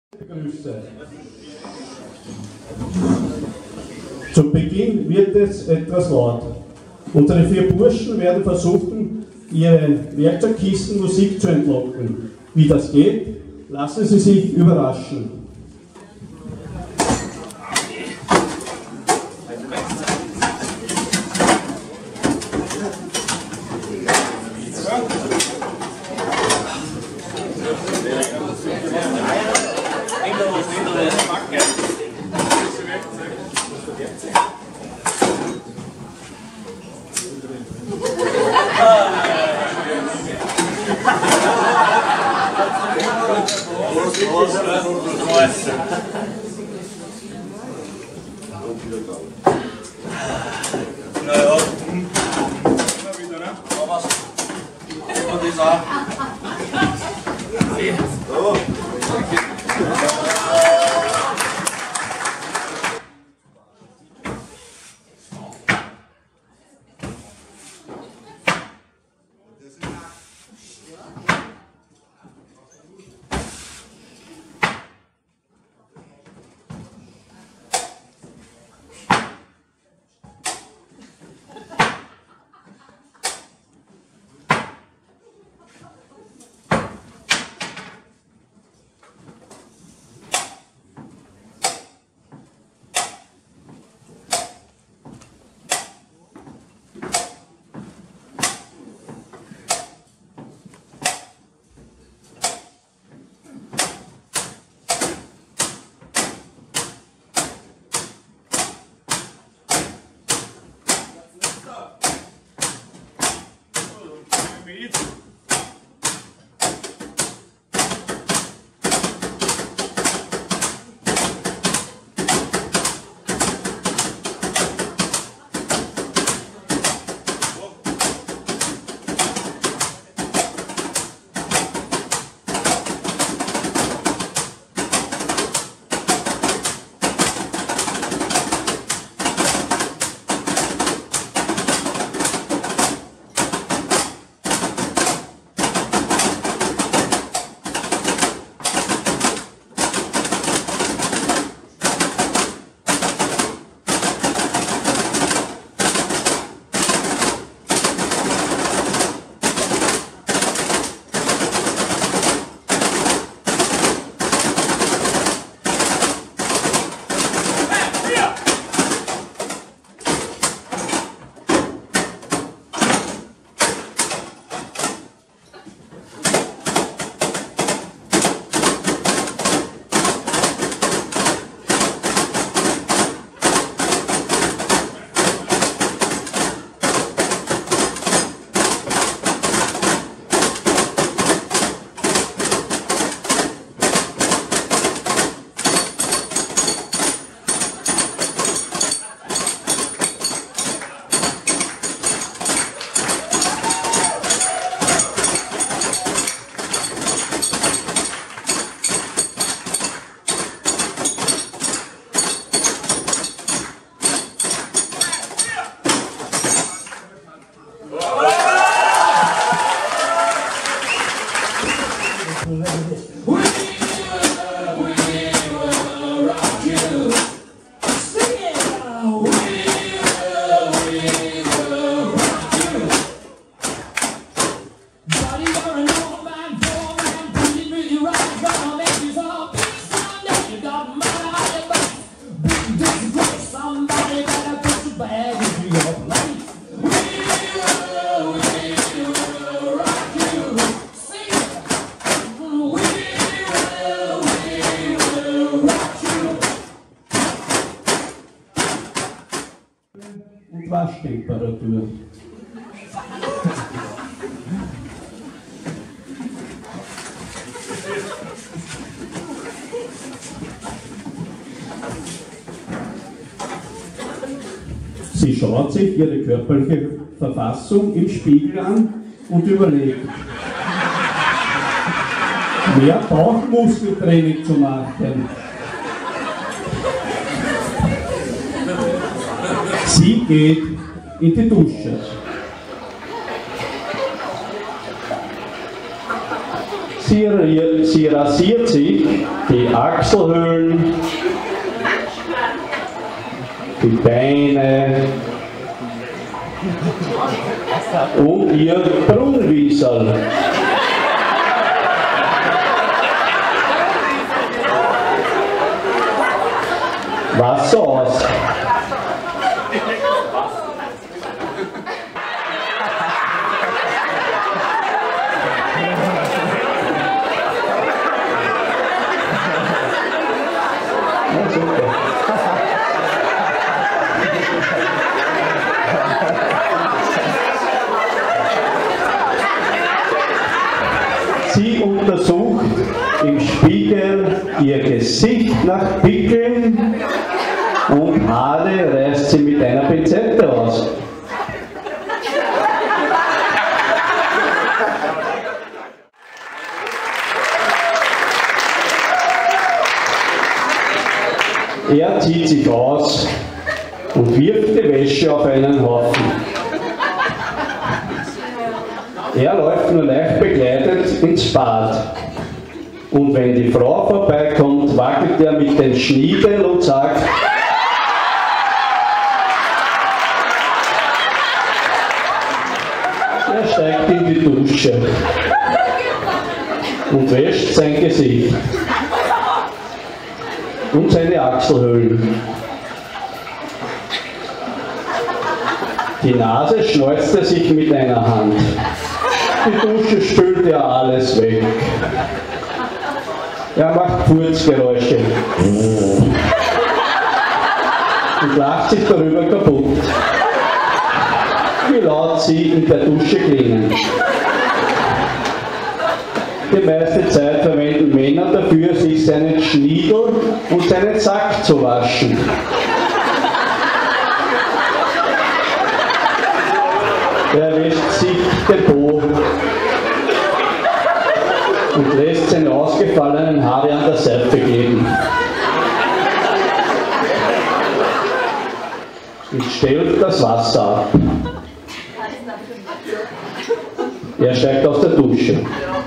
Grüße. Zum Beginn wird es etwas laut. Unsere 4 Burschen werden versuchen, ihre Werkzeugkisten Musik zu entlocken. Wie das geht, lassen Sie sich überraschen. Naja, immer wieder, ne? Aber was? Und ich sag. Und Waschtemperatur. Sie schaut sich ihre körperliche Verfassung im Spiegel an und überlegt, mehr Bauchmuskeltraining zu machen. Sie geht in die Dusche. Sie rasiert sich die Achselhöhlen, die Beine und ihr Brunnenwieserl. Wasser aus. Ja, super. Sie untersucht im Spiegel ihr Gesicht nach Pickeln und Haare reißt sie mit einer Pinzette aus. Er zieht sich aus und wirft die Wäsche auf einen Haufen. Er läuft nur leicht bekleidet ins Bad. Und wenn die Frau vorbeikommt, wackelt er mit den Schniedel und sagt: Er steigt in die Dusche und wäscht sein Gesicht und seine Achselhöhlen. Die Nase schneuzt er sich mit einer Hand. Die Dusche spült er alles weg. Er macht Furzgeräusche und lacht sich darüber kaputt, wie laut sie in der Dusche klingen. Die meiste Zeit verwenden Männer dafür, sich seinen Schniedel und seinen Sack zu waschen. Er wäscht sich den Po und lässt seine ausgefallenen Haare an der Seife kleben. Und stellt das Wasser ab. Er steigt aus der Dusche.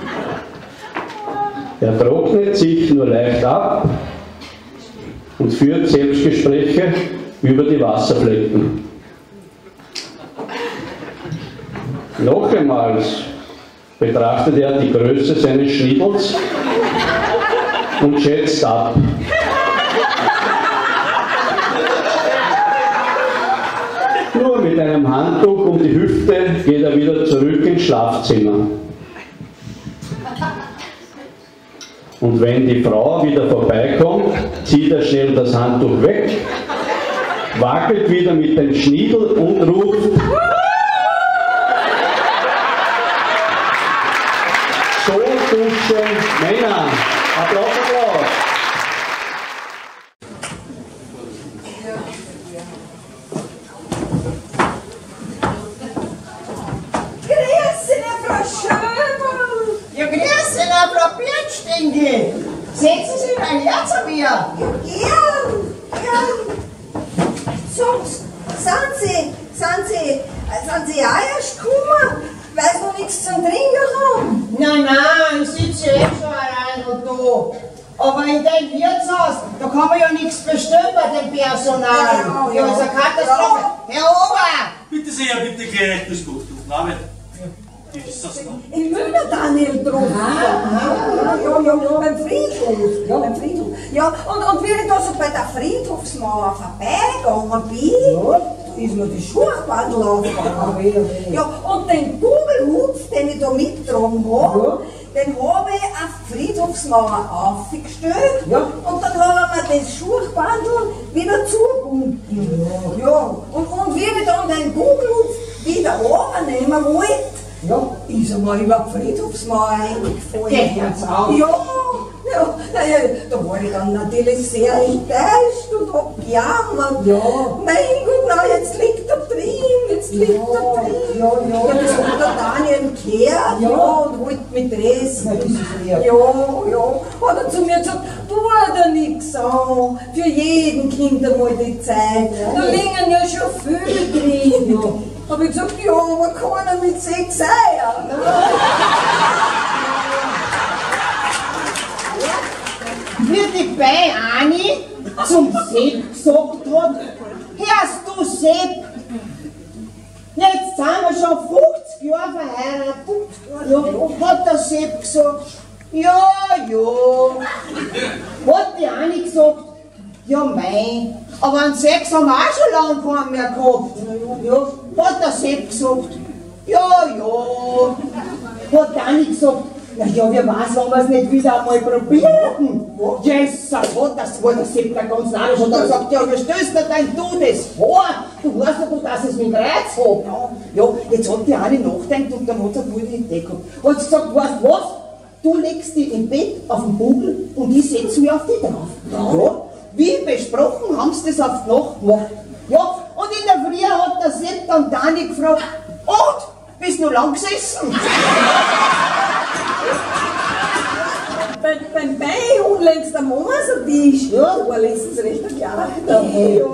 Er trocknet sich nur leicht ab und führt Selbstgespräche über die Wasserflecken. Nochmals betrachtet er die Größe seines Schniedels und schätzt ab. Nur mit einem Handtuch um die Hüfte geht er wieder zurück ins Schlafzimmer. Und wenn die Frau wieder vorbeikommt, zieht er schnell das Handtuch weg, wackelt wieder mit dem Schniedel und ruft: So duschen Männer. Applaus, Applaus. Grüße, Frau Schöberl. Ja, grüß dich, Frau Birnstinge. Setzen Sie mal her zu mir. Ja. So, sind Sie auch erst gekommen, weil Sie noch nichts zum Trinken haben? Nein, ich sitze eh schon allein und da. Aber in dem Wirtshaus, da kann man ja nichts bestellen bei dem Personal. Ja, ist eine Katastrophe. Herr Ober! Bitte sehr, bitte gleich das Buch. Name? Wie ist das noch? Im Müller Daniel drauf. Ja, beim Friedhof. Beim Friedhof. Ja, und wie ich da so bei der Friedhofsmauer vorbeigegangen bin, ist mir die Schuhbandel aufgegangen. Ja, und den Kugelhupf, den ich da mitgetragen habe, den habe ich auf die Friedhofsmauer aufgestellt und dann haben wir das Schuhbandel wieder zugebunden. Ja, und wie ich dann den Kugelhupf wieder runternehmen wollte, ist er mal über die Friedhofsmauer eingefallen. Geht jetzt auf. Ja, da war ich dann natürlich sehr enttäuscht und hab gejammert. Mein Gott, na, jetzt liegt er drin, Ja, das hat der Daniel gehört, und wollte mich treffen. Hat er zu mir gesagt, tu dir nichts an, für jeden Kind einmal die Zeit. Da liegen ja schon viel drin. Hab ich gesagt, ja, aber keiner mit 6 Eiern. wie die Beine zum Sepp gesagt hat, hörst du Sepp, jetzt sind wir schon 50 Jahre verheiratet. Ja, hat der Sepp gesagt, ja, hat die Anni gesagt, ja mei, aber einen Sex haben wir auch schon lange keinen mehr gehabt. Ja, hat der Sepp gesagt, ja, hat die Anni gesagt, na ja, wer weiß, wenn wir es nicht wieder einmal probieren. Jesus, hat das war der Sepp der ganz narrisch und hat gesagt, ja, wie stößt dir denn du das vor? Du weißt ja, dass es mit dem Kreuz hat. Ja, jetzt hat die eine nachgedacht und dann hat sie eine gute Idee gehabt. Hat sie gesagt, weißt du was? Du legst dich im Bett auf den Bugel und ich setze mich auf dich drauf. Ja, wie besprochen haben sie das auf die Nacht gemacht. Ja, und in der Früh hat der Sepp dann Dani gefragt, und, bist du noch lang gesessen? Beim Beihund längs der Mama so Tisch. Ja, da war letztens recht klar. Ja.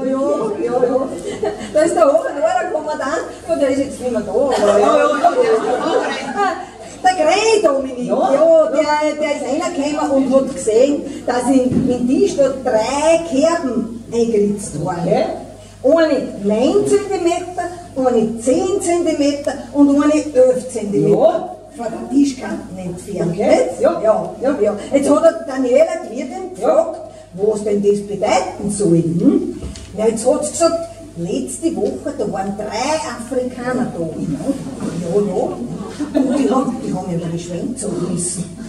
Da ist der Hohenauer Kommandant, der ist jetzt nicht mehr da. Ja. Der Grey Dominik, der ist reingekommen und hat gesehen, dass in Tisch da 3 Kerben eingeritzt waren. Eine 9 cm, eine 10 cm und eine 11 cm. Ja. Von der Tischkanten entfernt. Okay. Ja. Jetzt hat der Daniela die Wirtin gefragt, was denn das bedeuten soll. Ja, jetzt hat sie gesagt, letzte Woche, da waren 3 Afrikaner da. Ja. Und die haben ihre Schwänze gerissen.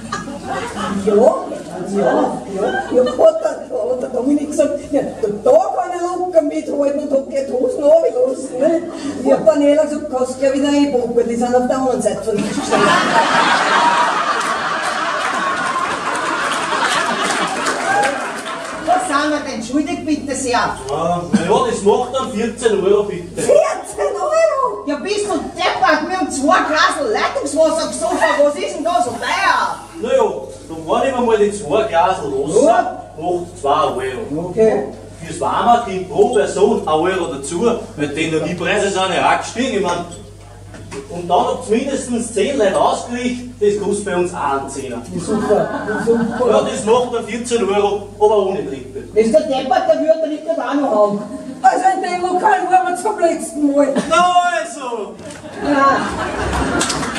Hat der Dominik gesagt, ja, da kann ich locker mithalten und hat gleich die Hosen runtergelassen. Ne? Hat Daniela gesagt, kannst du gleich wieder einpacken, die sind auf der anderen Seite von uns gestanden. Was sind wir denn schuldig, bitte sehr? Ja, das macht dann 14 € bitte. 14 €? Ja, bist du deppert, wir haben 2 Glas Leitungswasser gesoffen, was ist denn da so teuer? Naja, dann war ich mir mal die 2 Glas Wasser, macht 2 €. Okay. Fürs Warme kommt pro Person 1 € dazu, weil die Energiepreise sind ja auch gestiegen. Ich mein, und dann noch zumindest 10 Leute ausgerichtet, das kostet bei uns auch einen Zehner. Super. Ja, das macht dann 14 €, aber ohne Trippe. Das ist der Deppert, der würde nicht auch noch haben. Also in dem Lokal waren wir zum letzten Mal. Na also! Ja.